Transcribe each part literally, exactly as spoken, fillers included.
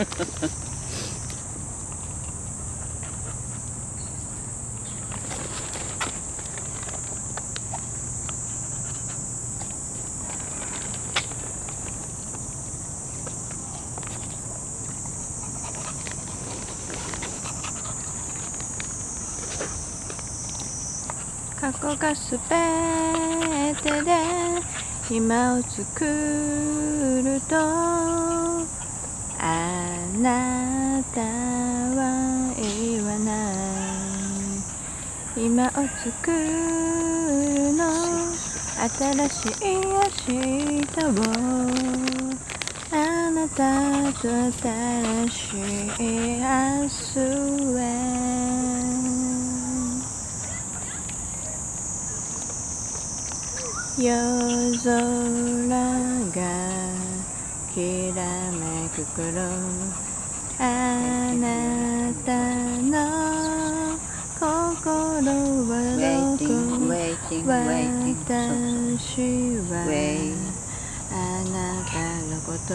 過去がすべてで今を作ると、あなたは言わない。今を作るの、新しい明日を、あなたと新しい明日へ。夜空がきらめく頃、あなたの心はどこ、私はあなたのこと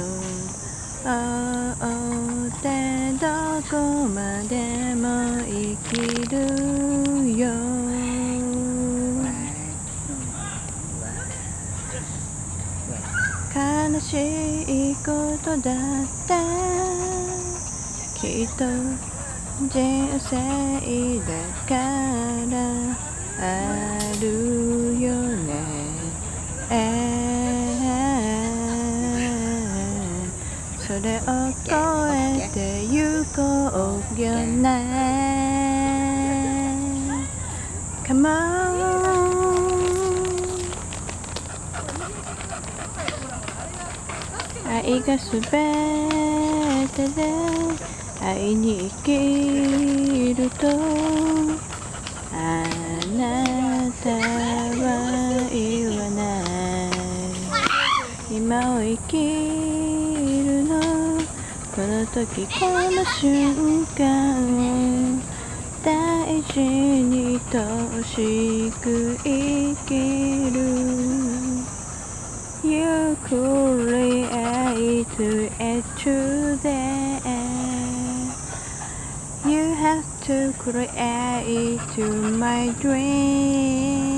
追ってどこまでも生きるよ。悲しいことだってきっと人生だからあるよね、えー、それを越えてゆこうよね。 Come on。愛がすべてで愛に生きると、あなたは言わない。今を生きるの、この時この瞬間を大事に等しく生きる。You create it today. You have to create my dream.